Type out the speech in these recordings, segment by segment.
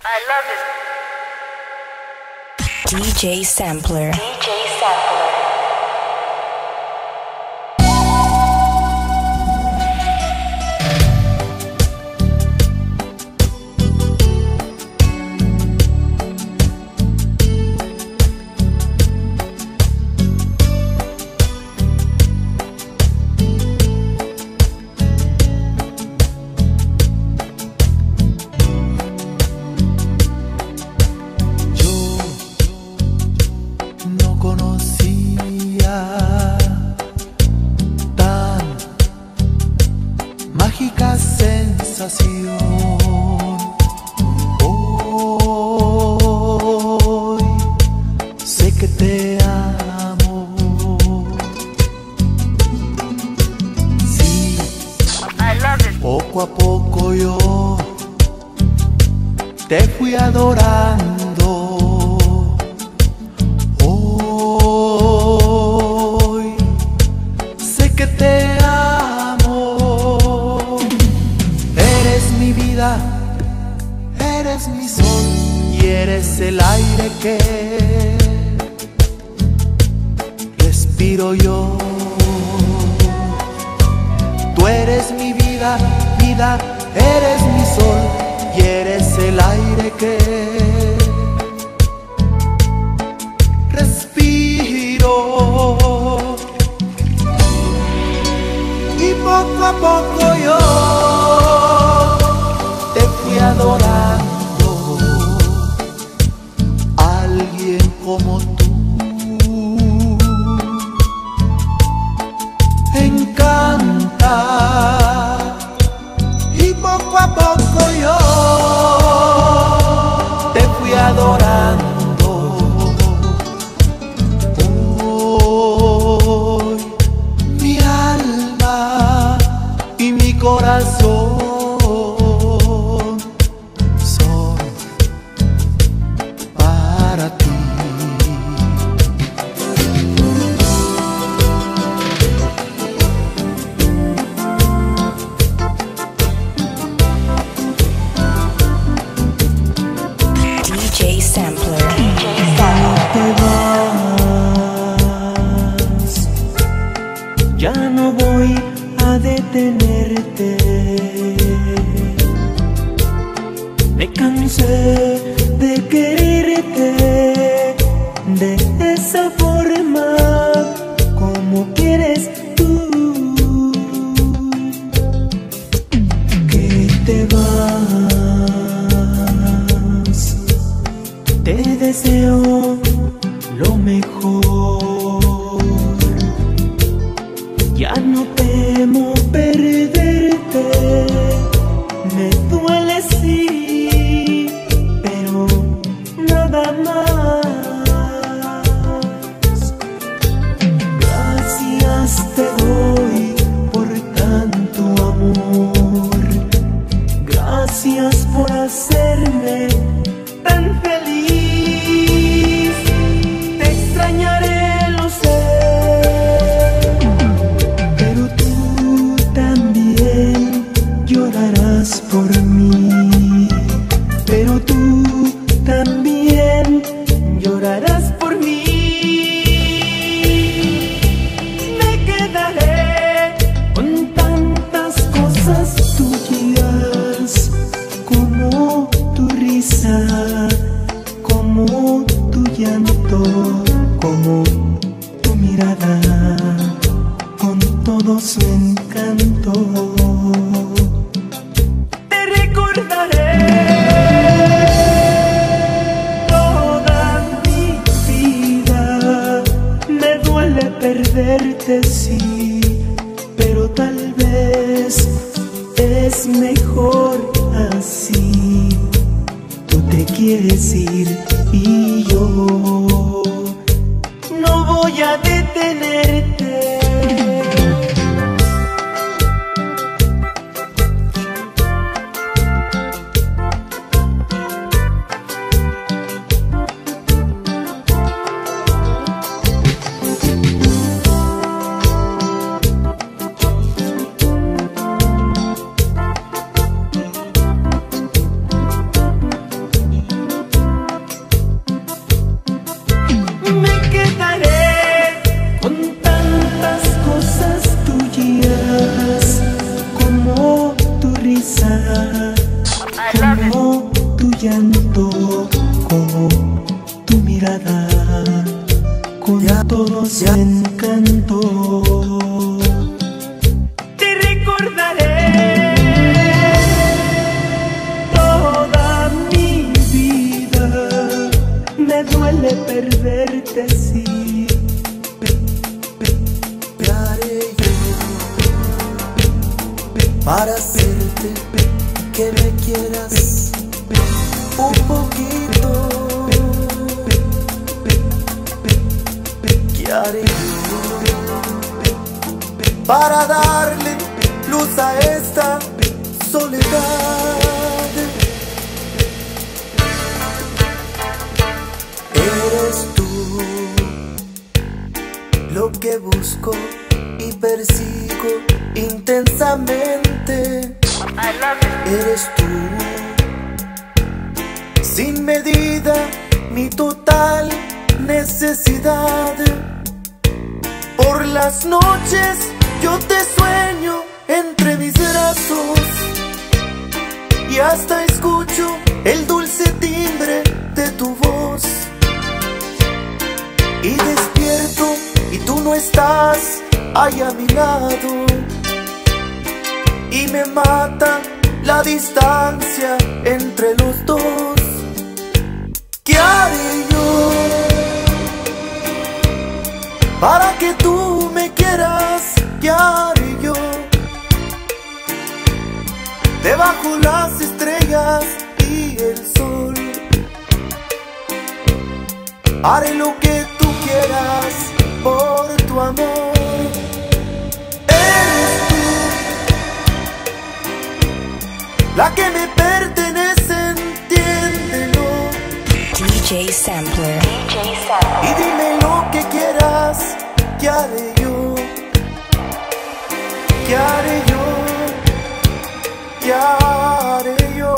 I love this. DJ Sampler. DJ Sampler. Hoy sé que te amo. Sí, poco a poco yo te fui adorando. Hoy sé que te amo. Eres mi vida, eres mi sol y eres el aire que respiro yo. Tú eres mi vida, vida, eres mi sol y eres el aire que respiro. Y poco a poco yo te fui adorando. Alguien como tú encanta. Y poco a poco yo te fui adorando. Hoy mi alma y mi corazón ya no voy a detenerte. Me cansé de quererte de esa forma como quieres tú. Que te vas, te deseo lo mejor. Ya no temo perderte, me duele sí, pero nada más. Gracias te doy por tanto amor, gracias por hacerme tan feliz. Te extrañaré, lo sé, llorarás por mí, pero tú también llorarás por mí. Me quedaré con tantas cosas tuyas, como tu risa, como tu llanto, como tu mirada, con todo su encanto. Perderte sí, pero tal vez es mejor así. Tú te quieres ir y yo no voy a detenerte. llanto como tu mirada, con todo su encanto. Te recordaré toda mi vida. Me duele perderte así. ¿Qué haré yo para hacerte que me quieras un poquito? ¿Qué haré yo para darle luz a esta soledad? Eres tú lo que busco y persigo intensamente. Eres tú, sin medida, mi total necesidad. Por las noches yo te sueño entre mis brazos y hasta escucho el dulce timbre de tu voz. Y despierto y tú no estás ahí a mi lado, y me mata la distancia entre los dos. ¿Qué haré yo para que tú me quieras? ¿Qué haré yo debajo las estrellas y el sol? Haré lo que tú quieras por tu amor. Eres tú la que me pertenece, entiéndelo. DJ Sampler. Y dime lo que quieras. ¿Qué haré yo? ¿Qué haré yo? ¿Qué haré yo?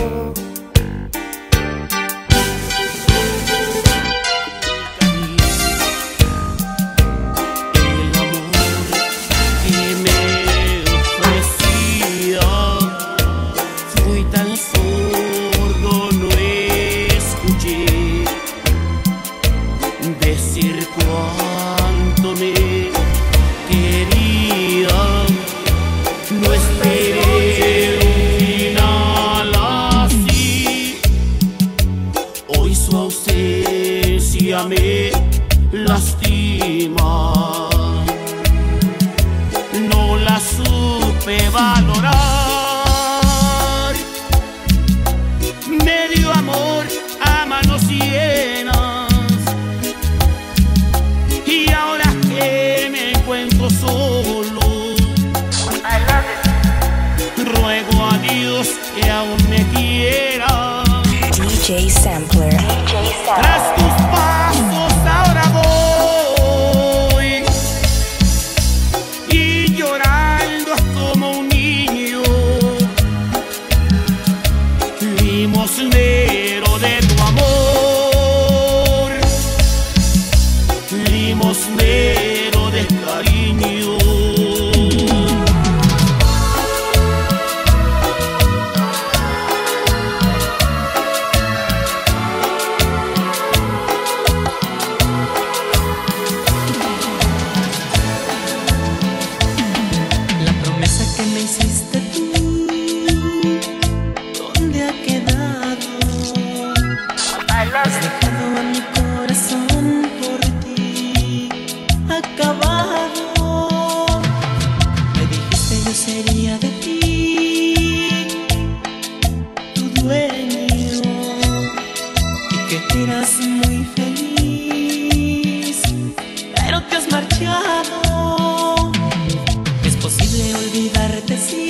Decir cuánto me quería, no esperé un final así. Hoy su ausencia me lastima. No la supe valorar. Me dio amor a manos llenas. Solo ruego a Dios que aún me quiera. DJ Sampler. Tras tus pasos ahora voy, y llorando como un niño, limosnero de tu amor, limosnero de cariño. La promesa que me hiciste tú, ¿dónde ha quedado? Has dejado a mi corazón por ti acabado. Me dijiste yo sería de ti tu dueño, y que eras muy feliz, pero te has marchado. Es posible olvidarte, sí,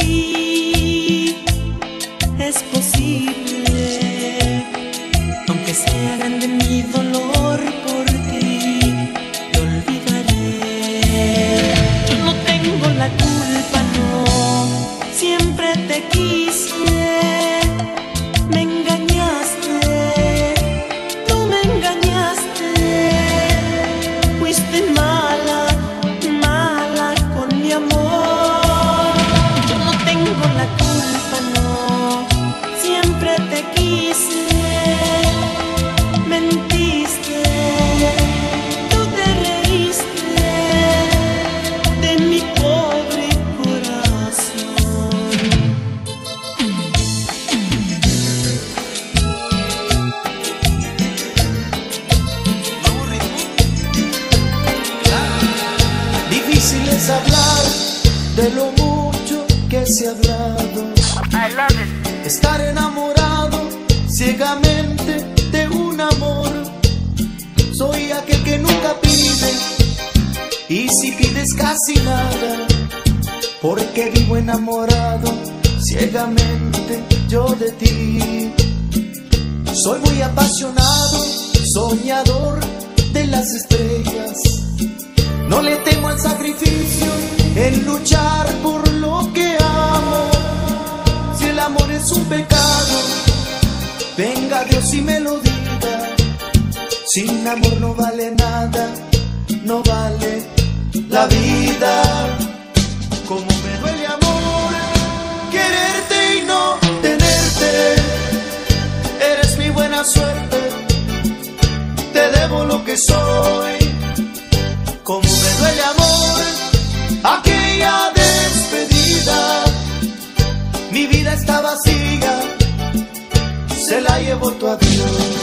es posible, aunque sea grande mi dolor por ti, te olvidaré. Yo no tengo la culpa, no, siempre te quise. Me engañaste, tú me engañaste. Fuiste mala, mala con mi amor. Yo no tengo la culpa, no, siempre te quise. quieres hablar de lo mucho que se ha hablado. Estar enamorado ciegamente de un amor. Soy aquel que nunca pide, y si pides casi nada, porque vivo enamorado ciegamente yo de ti. Soy muy apasionado, soñador de las estrellas. No le temo al sacrificio en luchar por lo que amo. Si el amor es un pecado, venga Dios y me lo diga. Sin amor no vale nada, no vale la vida. Como me duele, amor, quererte y no tenerte. Eres mi buena suerte, te debo lo que soy. Como me duele, amor, aquella despedida. Mi vida está vacía, se la llevó tu adiós.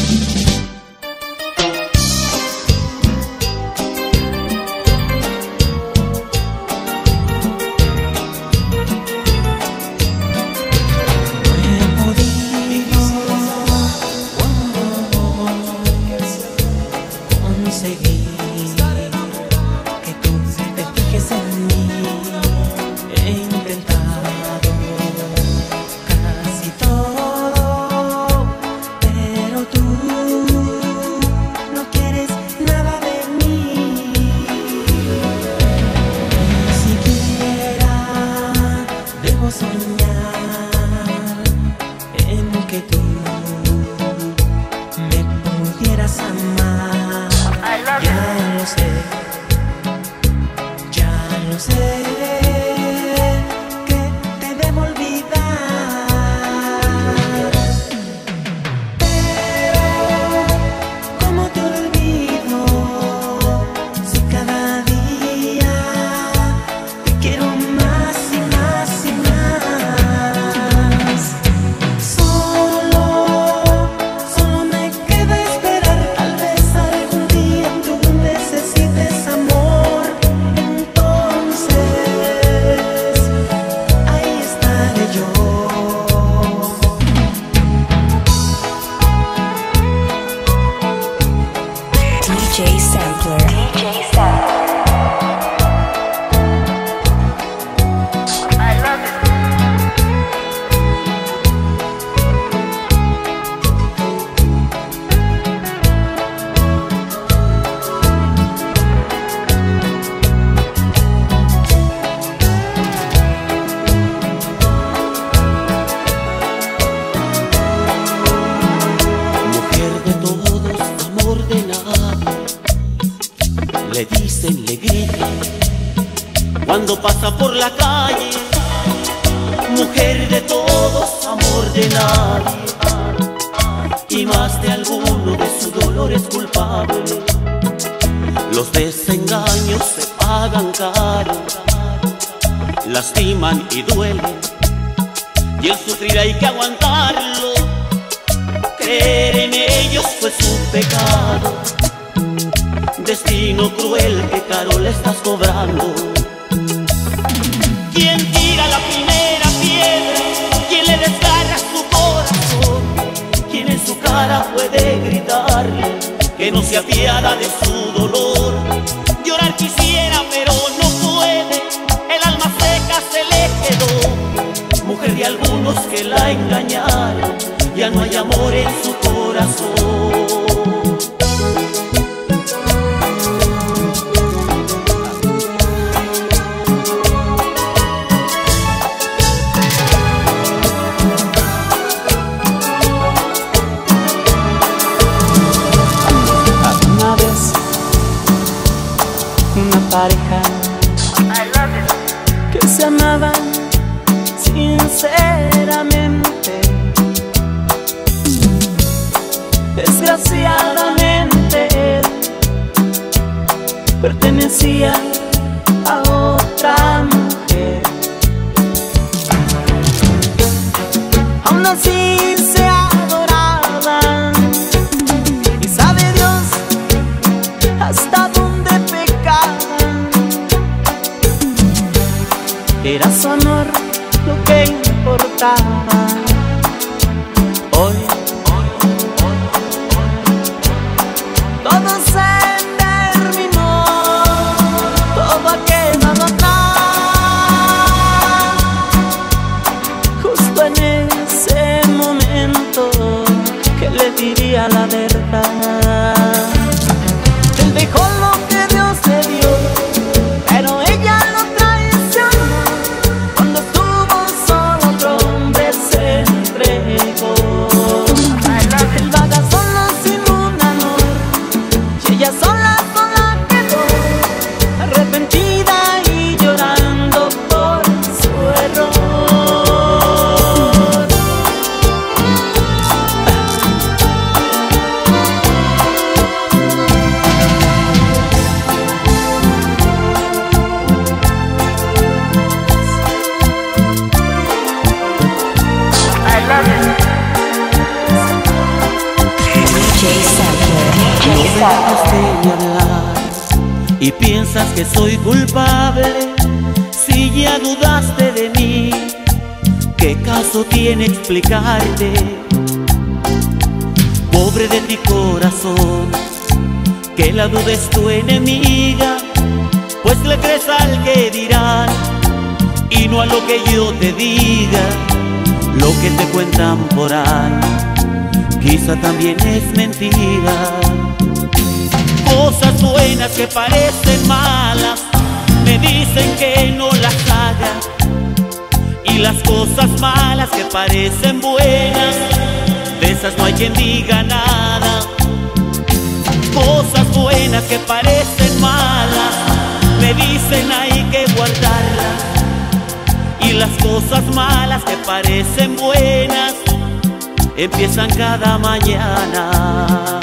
DJ Sampler. Le dicen, le gritan cuando pasa por la calle. Mujer de todos, amor de nadie, y más de alguno de su dolor es culpable. Los desengaños se pagan caro, lastiman y duelen, y el sufrir hay que aguantarlo. Creer en ellos fue su pecado, destino cruel que caro le estás cobrando. ¿Quién tira la primera piedra? ¿Quién le desgarra su corazón? ¿Quién en su cara puede gritarle que no se apiada de su dolor? Llorar quisiera pero no puede, el alma seca se le quedó. Mujer de algunos que la engañaron, ya no hay amor en su corazón. Pareja que se amaban sinceramente, desgraciadamente pertenecía a otra mujer. Aún así se adoraban, y sabe Dios hasta dónde pecaban. dejaste de hablar y piensas que soy culpable. Si ya dudaste de mí, ¿qué caso tiene explicarte? Pobre de ti corazón, que la duda es tu enemiga, pues le crees al que dirán y no a lo que yo te diga. Lo que te cuentan por ahí quizá también es mentira. Cosas buenas que parecen malas me dicen que no las haga, y las cosas malas que parecen buenas, de esas no hay quien diga nada. Cosas buenas que parecen malas me dicen hay que guardarlas, y las cosas malas que parecen buenas empiezan cada mañana.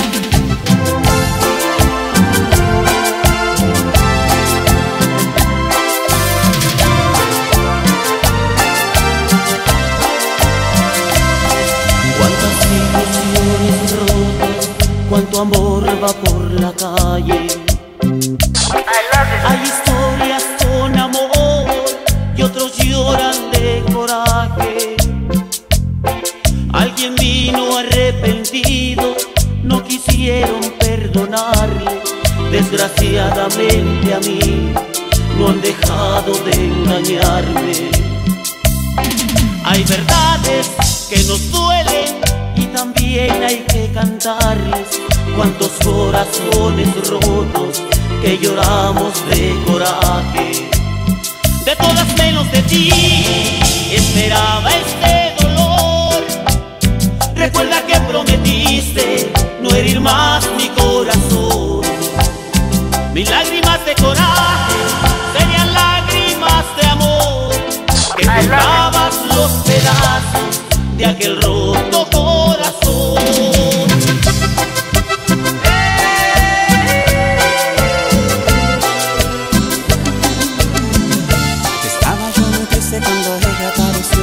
Cuántas ilusiones rotas, cuánto amor va por la calle. Hay historias con amor y otros lloran de coraje. Alguien vino arrepentido, no quisieron perdonarle. Desgraciadamente a mí no han dejado de engañarme. Hay verdades que nos duelen y también hay que cantarles. Cuántos corazones rotos que lloramos de coraje. De todas menos de ti esperaba este dolor. Recuerda que prometiste no herir más mi corazón. Mis lágrimas de coraje serían lágrimas de amor, que comprabas los pedazos de aquel roto corazón. Cuando ella apareció,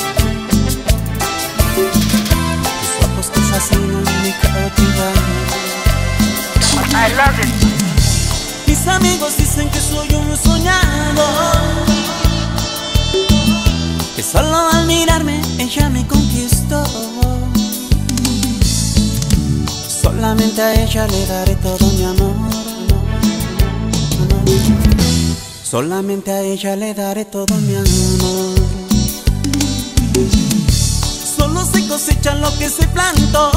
tus ojos que fascinan mi cautivaron. Mis amigos dicen que soy un soñador, que solo al mirarme ella me conquistó. Solamente a ella le daré todo mi amor. Solamente a ella le daré todo mi amor. Solo se cosecha lo que se plantó.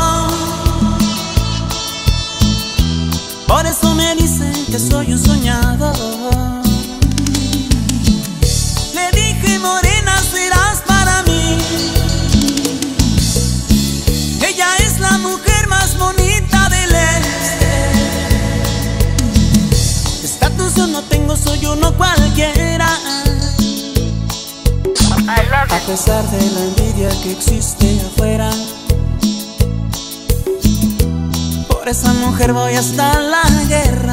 Por eso me dicen que soy un soñador. Le dije, morena, serás para mí. Ella es la mujer más bonita del este. Estatus yo no tengo, soy uno cualquiera. A pesar de la envidia que existe afuera, por esa mujer voy hasta la guerra.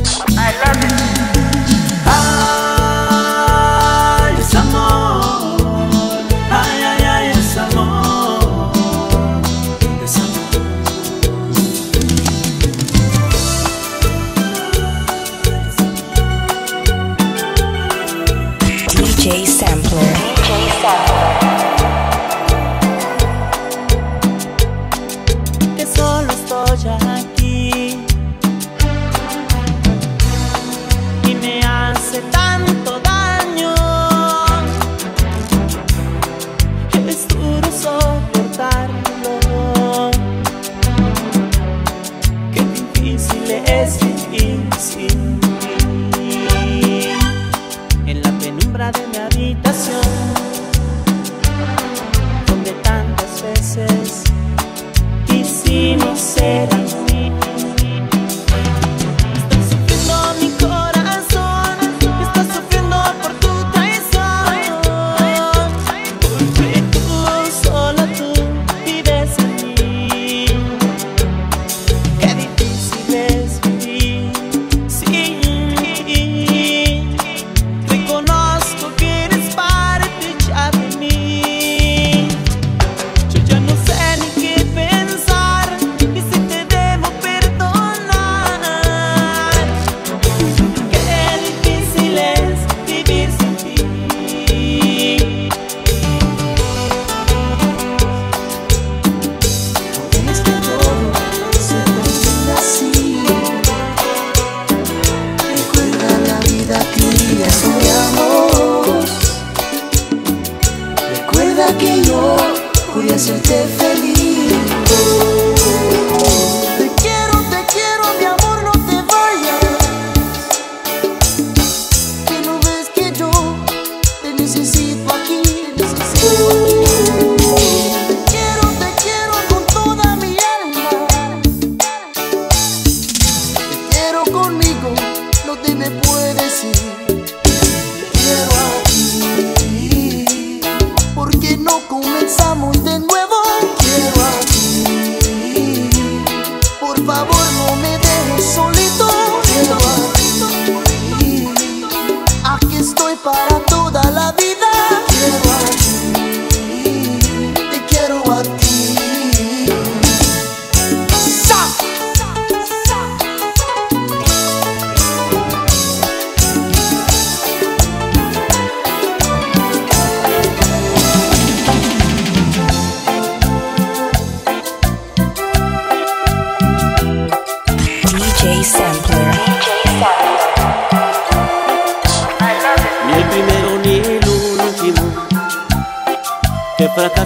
Ay, es amor. Ay, ay, ay, es amor. Es amor. DJ Sampler. Que solo estoy aquí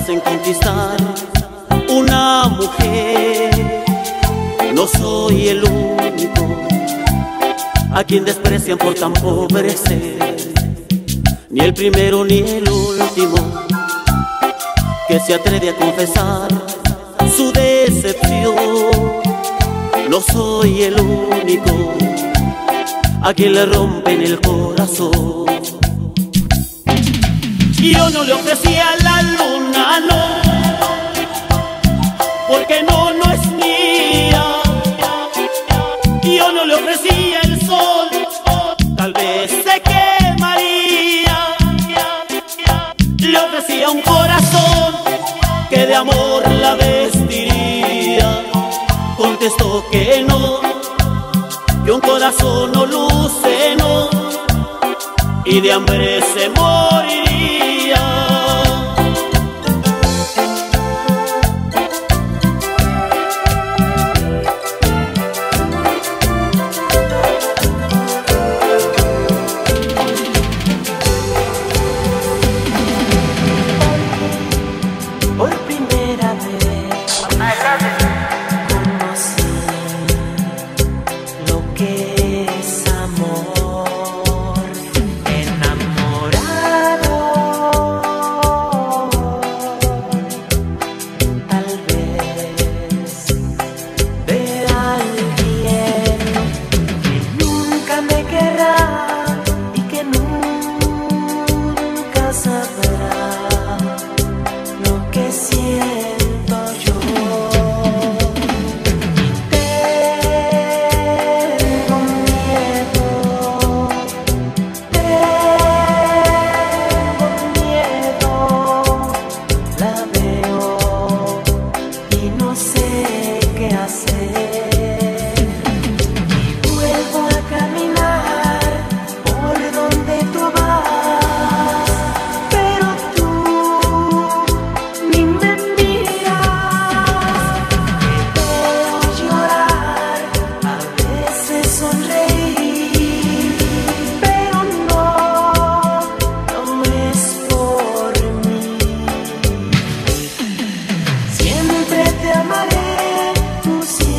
hacen conquistar una mujer. No soy el único a quien desprecian por tan pobre ser, ni el primero ni el último que se atreve a confesar su decepción. No soy el único a quien le rompen el corazón. Yo no le ofrecía la luna, no, porque no es mía. Yo no le ofrecía el sol, tal vez se quemaría. Le ofrecía un corazón que de amor la vestiría. Contestó que no, que un corazón no luce, no, y de hambre se moriría. Por primera vez conocí lo que es amor. Enamorado, tal vez de alguien que nunca me querrá y que nunca sabrá lo que siento yo. Y tengo miedo, la veo y no sé qué hacer. Y vuelvo a caminar por donde tú vas, pero tú ni me miras. Te veo llorar, a veces sonreír, pero no es por mí. Siempre te amaré, tú siempre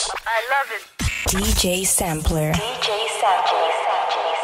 DJ Sampler. DJ Sampler.